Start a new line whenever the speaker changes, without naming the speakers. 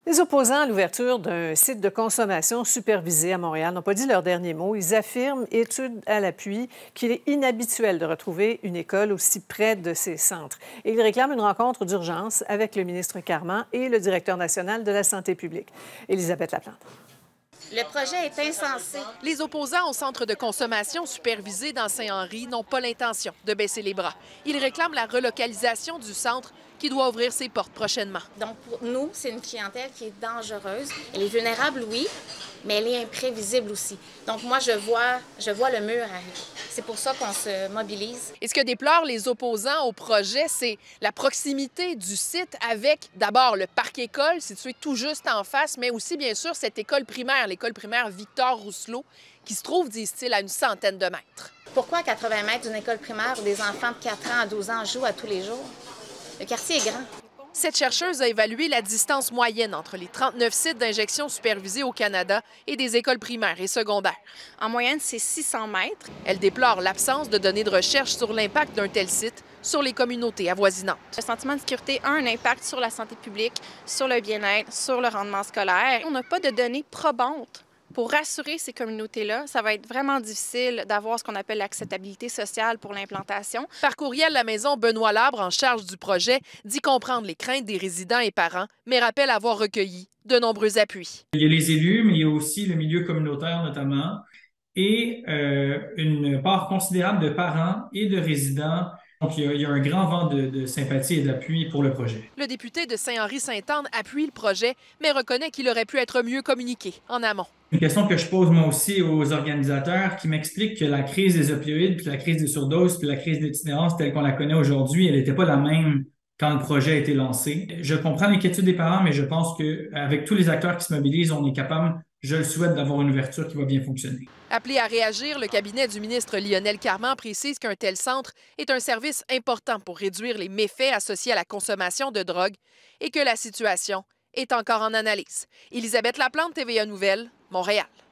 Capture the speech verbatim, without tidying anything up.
Les opposants à l'ouverture d'un site de consommation supervisé à Montréal n'ont pas dit leur dernier mot. Ils affirment, études à l'appui, qu'il est inhabituel de retrouver une école aussi près de ces centres. Et ils réclament une rencontre d'urgence avec le ministre Carman et le directeur national de la santé publique, Élisabeth Laplante.
Le projet est insensé.
Les opposants au centre de consommation supervisé dans Saint-Henri n'ont pas l'intention de baisser les bras. Ils réclament la relocalisation du centre qui doit ouvrir ses portes prochainement.
Donc, pour nous, c'est une clientèle qui est dangereuse. Elle est vulnérable, oui, mais elle est imprévisible aussi. Donc, moi, je vois, je vois le mur arriver. C'est pour ça qu'on se mobilise.
Et ce que déplorent les opposants au projet, c'est la proximité du site avec, d'abord, le parc-école situé tout juste en face, mais aussi, bien sûr, cette école primaire, l'école primaire Victor Rousselot, qui se trouve, disent-ils, à une centaine de mètres.
Pourquoi à quatre-vingts mètres d'une école primaire où des enfants de quatre ans à douze ans jouent à tous les jours? Le quartier est grand.
Cette chercheuse a évalué la distance moyenne entre les trente-neuf sites d'injection supervisés au Canada et des écoles primaires et secondaires.
En moyenne, c'est six cents mètres.
Elle déplore l'absence de données de recherche sur l'impact d'un tel site sur les communautés avoisinantes.
Le sentiment de sécurité a un impact sur la santé publique, sur le bien-être, sur le rendement scolaire. On n'a pas de données probantes. Pour rassurer ces communautés-là, ça va être vraiment difficile d'avoir ce qu'on appelle l'acceptabilité sociale pour l'implantation.
Par courriel, la maison Benoît Labre, en charge du projet, dit comprendre les craintes des résidents et parents, mais rappelle avoir recueilli de nombreux appuis.
Il y a les élus, mais il y a aussi le milieu communautaire notamment, et euh, une part considérable de parents et de résidents. Donc, il y a, il y a un grand vent de, de sympathie et d'appui pour le projet.
Le député de Saint-Henri-Sainte-Anne appuie le projet, mais reconnaît qu'il aurait pu être mieux communiqué en amont.
Une question que je pose moi aussi aux organisateurs qui m'expliquent que la crise des opioïdes, puis la crise des surdoses, puis la crise d'itinérance telle qu'on la connaît aujourd'hui, elle n'était pas la même quand le projet a été lancé. Je comprends l'inquiétude des parents, mais je pense qu'avec tous les acteurs qui se mobilisent, on est capable, je le souhaite, d'avoir une ouverture qui va bien fonctionner.
Appelé à réagir, le cabinet du ministre Lionel Carman précise qu'un tel centre est un service important pour réduire les méfaits associés à la consommation de drogue et que la situation est encore en analyse. Élisabeth Laplante, T V A Nouvelles, Montréal.